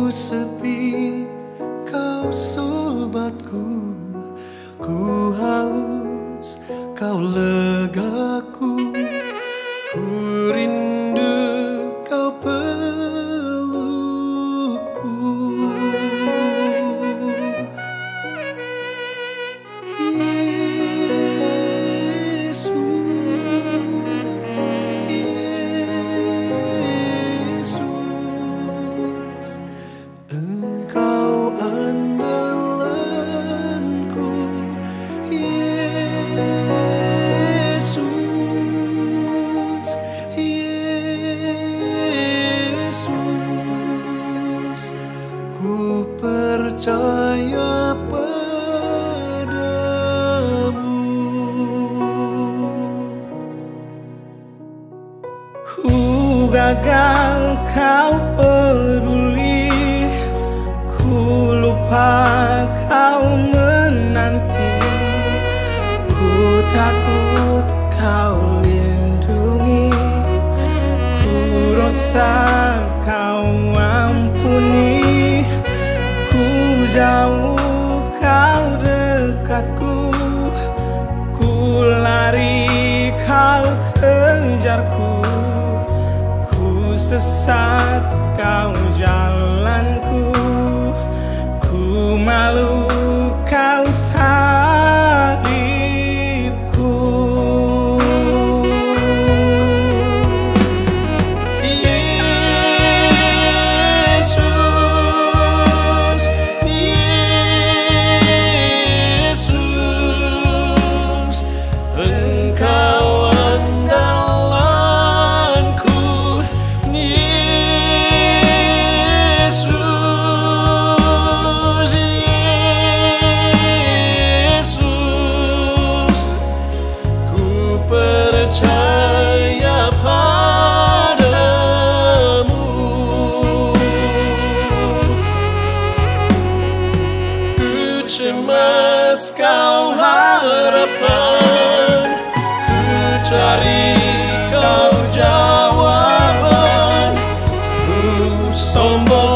sepi, kau sobatku. Ku haus, kau legaku. Ku rindu, kau pelukku. Yesus, Yesus, Engkau andalanku. Yesus, Yesus, ku percaya padamu. Ku gagal, kau peduli. Ku lupa, kau menanti. Ku takut, kau lindungi. Ku dosa, kau ampuni. Ku jauh, kau dekatku. Ku lari, kau kejarku. Ku sesat, kau jalanku. Ku malu, kau salibku. Yesus, Yesus, Engkau andalanku. Yesus, Yesus, ku percaya padamu. Ku cemas, kau harapan. Ku cari, kau jawaban. Ku sombong,